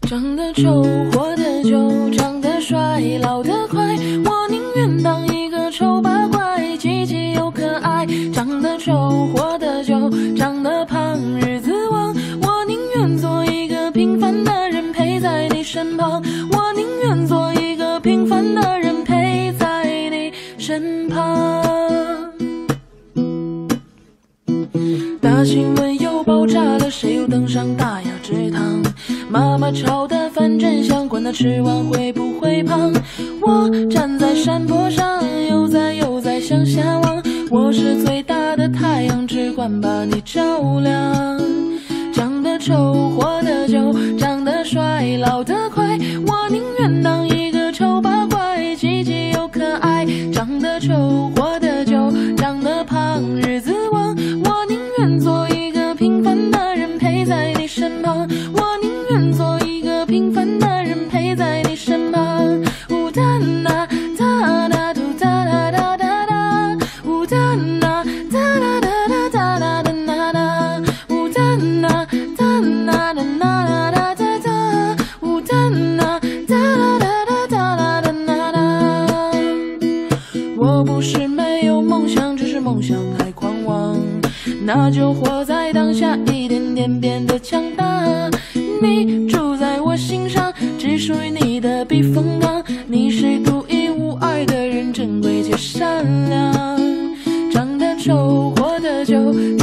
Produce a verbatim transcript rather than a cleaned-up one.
长得丑，活得久，长得帅，老得快，我宁愿当一个丑八怪，积极又可爱。长得丑，活得久，长得胖，日子旺，我宁愿做一个平凡的人陪在你身旁，我宁愿做一个平凡的人陪在你身旁。大新闻又爆炸了，谁又登上大雅之堂？妈妈炒的饭真香，管他吃完会不会胖。我站在山坡上，悠哉悠哉向下望，我是最大的太阳，只管把你照亮。长得丑，活得久，长得帅，老得快，我宁愿当一个丑八怪，积极又可爱。长得丑，活得久，长得胖，日子旺，我宁愿做一个平凡的人陪在你身旁，我宁愿做一个平凡的人陪在你身旁。呜哒啦哒啦嘟哒啦哒哒哒，呜哒啦哒啦哒啦哒啦哒啦哒，呜哒啦哒啦哒啦哒哒哒，呜哒啦哒啦哒啦哒啦哒啦哒。我不是没有梦想，只是梦想太狂妄，那就活在当下，一点点变得强大。你住在我心上，只属于你的避风港，你是独一无二的人，珍贵且善良。长得丑，活得久，